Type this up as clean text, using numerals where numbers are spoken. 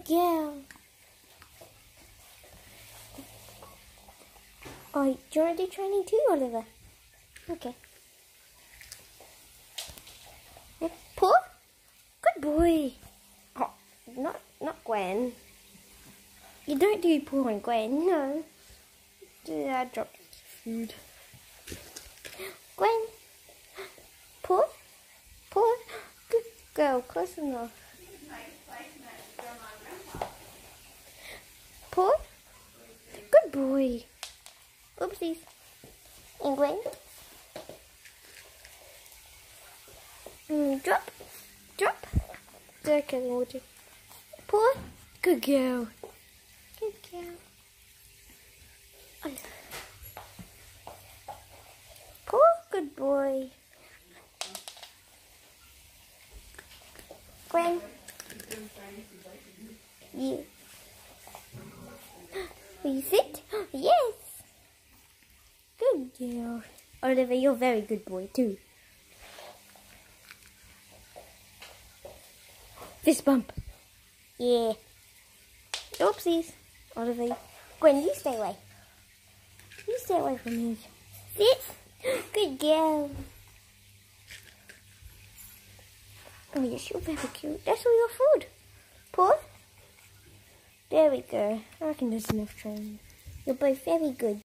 Good girl. Oh, do you want to do training too, Oliver? Okay. Paw? Good boy. Oh, not Gwen. You don't do paw on Gwen, no. I dropped food. Gwen. Paw? Paw? Good girl, close enough. Paw? Good boy. Oopsies. And Gwen? Drop. Drop. Okay, water. Paw? Good girl. Good girl. Paw? Good boy. Gwen? Yeah. Will you sit? Yes. Good girl. Oliver, you're a very good boy too. Fist bump. Yeah. Oopsies. Oliver. Gwen, you stay away. You stay away from me. Sit. Good girl. Oh yes, you're very cute. That's all your food. Paw? There we go. I reckon there's enough training. You're both very good.